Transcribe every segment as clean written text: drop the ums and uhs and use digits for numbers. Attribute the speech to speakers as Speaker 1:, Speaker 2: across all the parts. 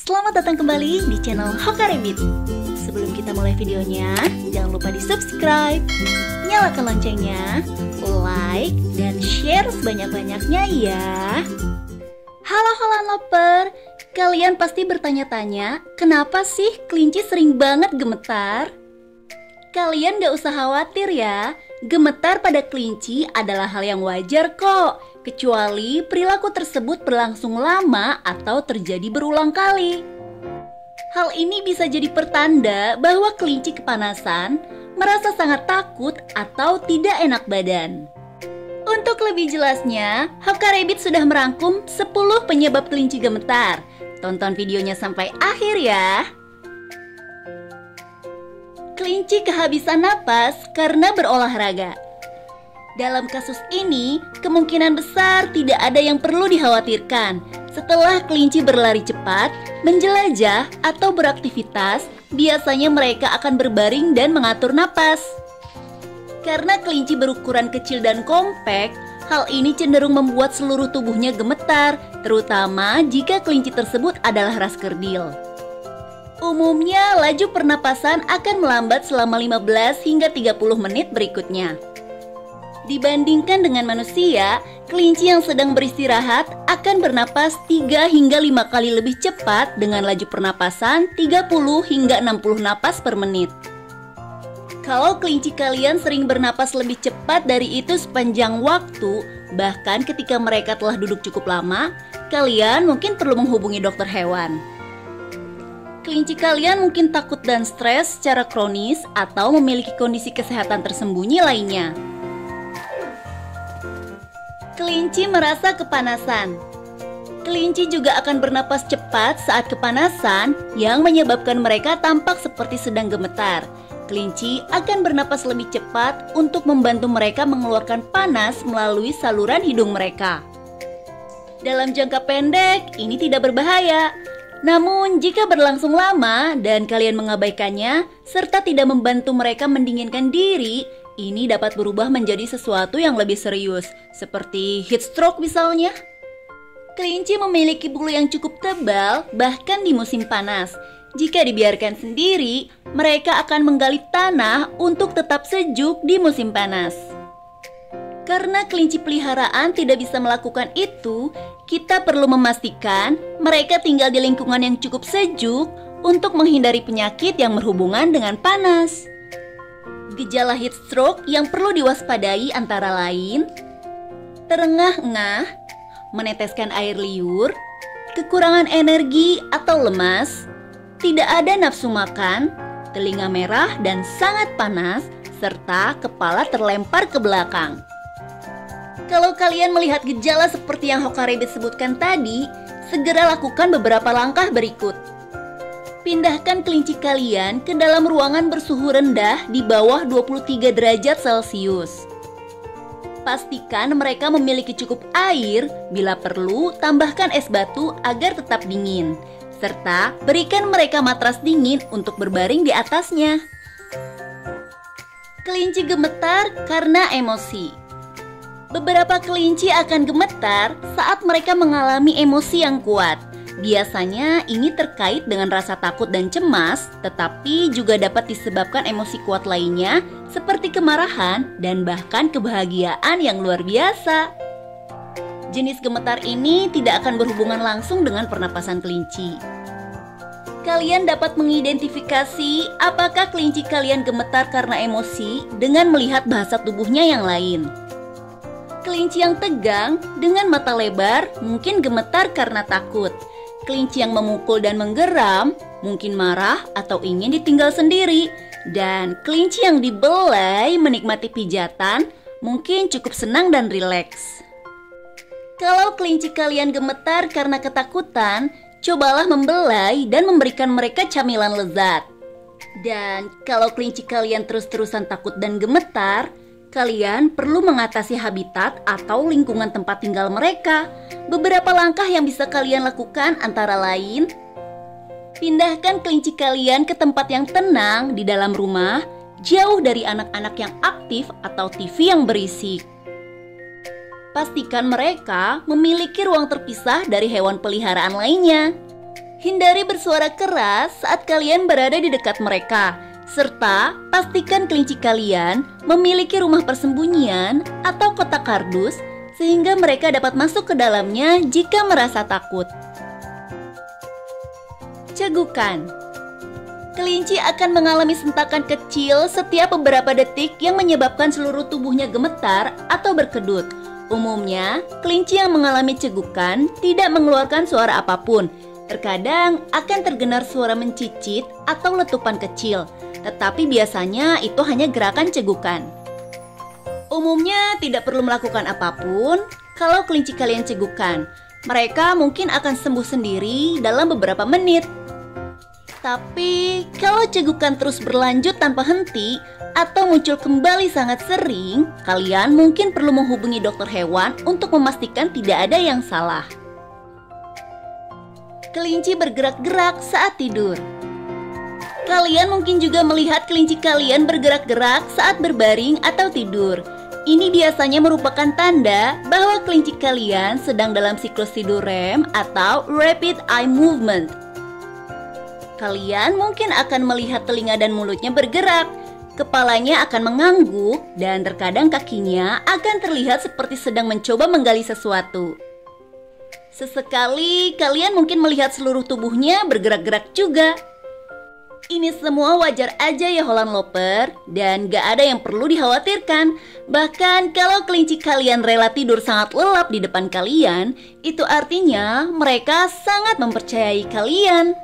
Speaker 1: Selamat datang kembali di channel Hoka Rabbit. Sebelum kita mulai videonya, jangan lupa di subscribe, nyalakan loncengnya, like, dan share sebanyak-banyaknya ya. Halo Lover, kalian pasti bertanya-tanya, kenapa sih kelinci sering banget gemetar? Kalian gak usah khawatir ya, gemetar pada kelinci adalah hal yang wajar kok, kecuali perilaku tersebut berlangsung lama atau terjadi berulang kali. Hal ini bisa jadi pertanda bahwa kelinci kepanasan, merasa sangat takut atau tidak enak badan. Untuk lebih jelasnya, Hoka Rabbit sudah merangkum 10 penyebab kelinci gemetar. Tonton videonya sampai akhir ya. Kelinci kehabisan napas karena berolahraga. Dalam kasus ini, kemungkinan besar tidak ada yang perlu dikhawatirkan. Setelah kelinci berlari cepat, menjelajah, atau beraktivitas, biasanya mereka akan berbaring dan mengatur napas. Karena kelinci berukuran kecil dan kompak, hal ini cenderung membuat seluruh tubuhnya gemetar, terutama jika kelinci tersebut adalah ras kerdil. Umumnya, laju pernapasan akan melambat selama 15 hingga 30 menit berikutnya. Dibandingkan dengan manusia, kelinci yang sedang beristirahat akan bernapas 3 hingga 5 kali lebih cepat dengan laju pernapasan 30 hingga 60 napas per menit. Kalau kelinci kalian sering bernapas lebih cepat dari itu sepanjang waktu, bahkan ketika mereka telah duduk cukup lama, kalian mungkin perlu menghubungi dokter hewan. Kelinci kalian mungkin takut dan stres secara kronis atau memiliki kondisi kesehatan tersembunyi lainnya. Kelinci merasa kepanasan. Kelinci juga akan bernapas cepat saat kepanasan yang menyebabkan mereka tampak seperti sedang gemetar. Kelinci akan bernapas lebih cepat untuk membantu mereka mengeluarkan panas melalui saluran hidung mereka. Dalam jangka pendek, ini tidak berbahaya. Namun, jika berlangsung lama dan kalian mengabaikannya, serta tidak membantu mereka mendinginkan diri, ini dapat berubah menjadi sesuatu yang lebih serius, seperti heat stroke misalnya. Kelinci memiliki bulu yang cukup tebal, bahkan di musim panas. Jika dibiarkan sendiri, mereka akan menggali tanah untuk tetap sejuk di musim panas. Karena kelinci peliharaan tidak bisa melakukan itu, kita perlu memastikan mereka tinggal di lingkungan yang cukup sejuk untuk menghindari penyakit yang berhubungan dengan panas. Gejala heat stroke yang perlu diwaspadai antara lain terengah-engah, meneteskan air liur, kekurangan energi atau lemas, tidak ada nafsu makan, telinga merah dan sangat panas, serta kepala terlempar ke belakang. Kalau kalian melihat gejala seperti yang Hoka Rabbit sebutkan tadi, segera lakukan beberapa langkah berikut. Pindahkan kelinci kalian ke dalam ruangan bersuhu rendah di bawah 23 derajat Celcius. Pastikan mereka memiliki cukup air, bila perlu tambahkan es batu agar tetap dingin. Serta berikan mereka matras dingin untuk berbaring di atasnya. Kelinci gemetar karena emosi. Beberapa kelinci akan gemetar saat mereka mengalami emosi yang kuat. Biasanya ini terkait dengan rasa takut dan cemas, tetapi juga dapat disebabkan emosi kuat lainnya seperti kemarahan dan bahkan kebahagiaan yang luar biasa. Jenis gemetar ini tidak akan berhubungan langsung dengan pernapasan kelinci. Kalian dapat mengidentifikasi apakah kelinci kalian gemetar karena emosi dengan melihat bahasa tubuhnya yang lain. Kelinci yang tegang dengan mata lebar mungkin gemetar karena takut. Kelinci yang memukul dan menggeram mungkin marah atau ingin ditinggal sendiri. Dan kelinci yang dibelai menikmati pijatan mungkin cukup senang dan rileks. Kalau kelinci kalian gemetar karena ketakutan, cobalah membelai dan memberikan mereka camilan lezat. Dan kalau kelinci kalian terus-terusan takut dan gemetar, kalian perlu mengatasi habitat atau lingkungan tempat tinggal mereka. Beberapa langkah yang bisa kalian lakukan antara lain: pindahkan kelinci kalian ke tempat yang tenang di dalam rumah, jauh dari anak-anak yang aktif atau TV yang berisik. Pastikan mereka memiliki ruang terpisah dari hewan peliharaan lainnya. Hindari bersuara keras saat kalian berada di dekat mereka, serta pastikan kelinci kalian memiliki rumah persembunyian atau kotak kardus sehingga mereka dapat masuk ke dalamnya jika merasa takut. Cegukan. Kelinci akan mengalami sentakan kecil setiap beberapa detik yang menyebabkan seluruh tubuhnya gemetar atau berkedut. Umumnya, kelinci yang mengalami cegukan tidak mengeluarkan suara apapun. Terkadang akan terdengar suara mencicit atau letupan kecil, tetapi biasanya itu hanya gerakan cegukan. Umumnya tidak perlu melakukan apapun kalau kelinci kalian cegukan. Mereka mungkin akan sembuh sendiri dalam beberapa menit. Tapi kalau cegukan terus berlanjut tanpa henti atau muncul kembali sangat sering, kalian mungkin perlu menghubungi dokter hewan untuk memastikan tidak ada yang salah. Kelinci bergerak-gerak saat tidur. Kalian mungkin juga melihat kelinci kalian bergerak-gerak saat berbaring atau tidur. Ini biasanya merupakan tanda bahwa kelinci kalian sedang dalam siklus tidur REM atau Rapid Eye Movement. Kalian mungkin akan melihat telinga dan mulutnya bergerak, kepalanya akan mengangguk, dan terkadang kakinya akan terlihat seperti sedang mencoba menggali sesuatu. Sesekali kalian mungkin melihat seluruh tubuhnya bergerak-gerak juga. Ini semua wajar aja ya Holland Loper, dan gak ada yang perlu dikhawatirkan. Bahkan kalau kelinci kalian rela tidur sangat lelap di depan kalian, itu artinya mereka sangat mempercayai kalian.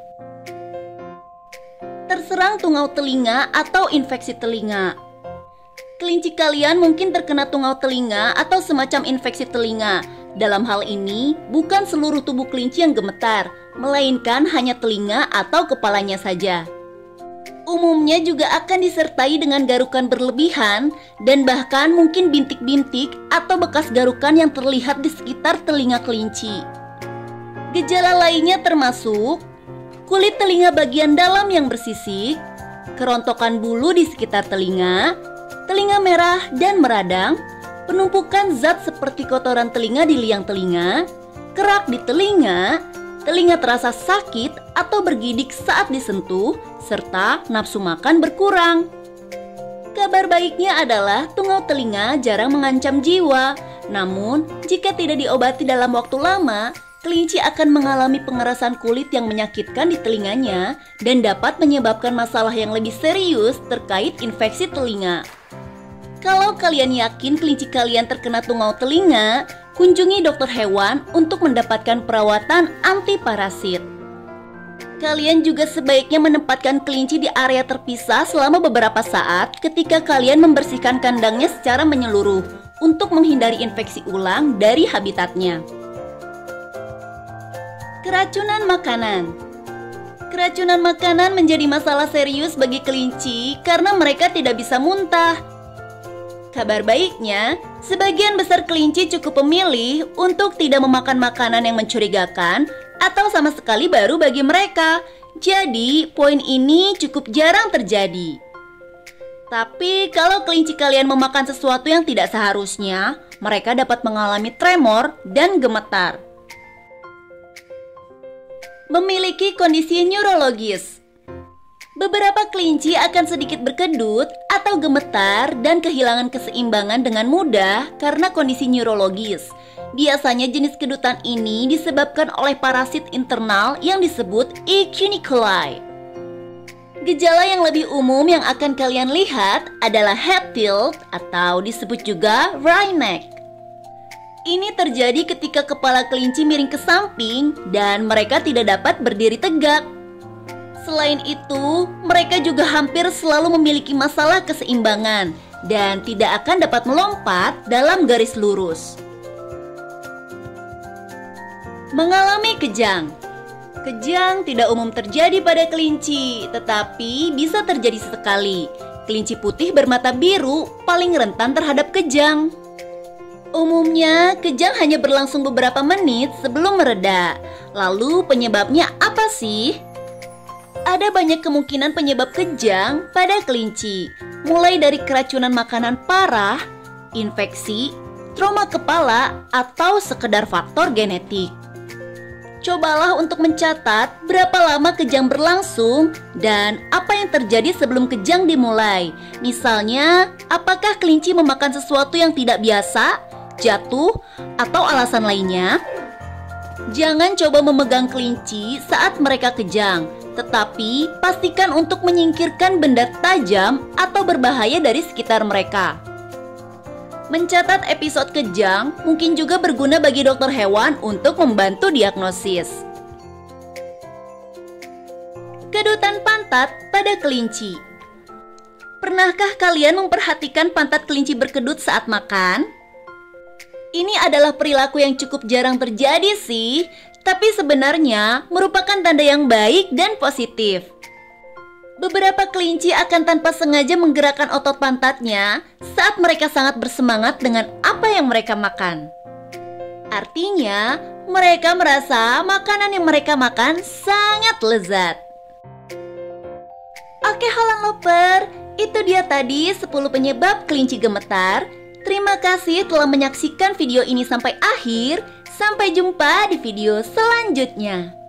Speaker 1: Terserang tungau telinga atau infeksi telinga. Kelinci kalian mungkin terkena tungau telinga atau semacam infeksi telinga. Dalam hal ini, bukan seluruh tubuh kelinci yang gemetar, melainkan hanya telinga atau kepalanya saja. Umumnya juga akan disertai dengan garukan berlebihan dan bahkan mungkin bintik-bintik atau bekas garukan yang terlihat di sekitar telinga kelinci. Gejala lainnya termasuk kulit telinga bagian dalam yang bersisik, kerontokan bulu di sekitar telinga, telinga merah dan meradang, penumpukan zat seperti kotoran telinga di liang telinga, kerak di telinga, telinga terasa sakit atau bergidik saat disentuh, serta nafsu makan berkurang. Kabar baiknya adalah tungau telinga jarang mengancam jiwa. Namun, jika tidak diobati dalam waktu lama, kelinci akan mengalami pengerasan kulit yang menyakitkan di telinganya dan dapat menyebabkan masalah yang lebih serius terkait infeksi telinga. Kalau kalian yakin kelinci kalian terkena tungau telinga, kunjungi dokter hewan untuk mendapatkan perawatan anti parasit. Kalian juga sebaiknya menempatkan kelinci di area terpisah selama beberapa saat ketika kalian membersihkan kandangnya secara menyeluruh untuk menghindari infeksi ulang dari habitatnya. Keracunan makanan. Keracunan makanan menjadi masalah serius bagi kelinci karena mereka tidak bisa muntah. Kabar baiknya, sebagian besar kelinci cukup memilih untuk tidak memakan makanan yang mencurigakan atau sama sekali baru bagi mereka. Jadi, poin ini cukup jarang terjadi. Tapi kalau kelinci kalian memakan sesuatu yang tidak seharusnya, mereka dapat mengalami tremor dan gemetar. Memiliki kondisi neurologis. Beberapa kelinci akan sedikit berkedut atau gemetar dan kehilangan keseimbangan dengan mudah karena kondisi neurologis. Biasanya jenis kedutan ini disebabkan oleh parasit internal yang disebut E. cuniculi. Gejala yang lebih umum yang akan kalian lihat adalah head tilt atau disebut juga wry neck. Ini terjadi ketika kepala kelinci miring ke samping dan mereka tidak dapat berdiri tegak. Selain itu, mereka juga hampir selalu memiliki masalah keseimbangan dan tidak akan dapat melompat dalam garis lurus. Mengalami kejang. Kejang tidak umum terjadi pada kelinci, tetapi bisa terjadi sesekali. Kelinci putih bermata biru paling rentan terhadap kejang. Umumnya, kejang hanya berlangsung beberapa menit sebelum mereda. Lalu penyebabnya apa sih? Ada banyak kemungkinan penyebab kejang pada kelinci, mulai dari keracunan makanan parah, infeksi, trauma kepala, atau sekedar faktor genetik. Cobalah untuk mencatat berapa lama kejang berlangsung dan apa yang terjadi sebelum kejang dimulai. Misalnya, apakah kelinci memakan sesuatu yang tidak biasa, jatuh, atau alasan lainnya? Jangan coba memegang kelinci saat mereka kejang, tetapi pastikan untuk menyingkirkan benda tajam atau berbahaya dari sekitar mereka. Mencatat episode kejang mungkin juga berguna bagi dokter hewan untuk membantu diagnosis. Kedutan pantat pada kelinci. Pernahkah kalian memperhatikan pantat kelinci berkedut saat makan? Ini adalah perilaku yang cukup jarang terjadi sih, tapi sebenarnya merupakan tanda yang baik dan positif. Beberapa kelinci akan tanpa sengaja menggerakkan otot pantatnya saat mereka sangat bersemangat dengan apa yang mereka makan. Artinya, mereka merasa makanan yang mereka makan sangat lezat. Oke Halo Lover, itu dia tadi 10 penyebab kelinci gemetar. Terima kasih telah menyaksikan video ini sampai akhir. Sampai jumpa di video selanjutnya.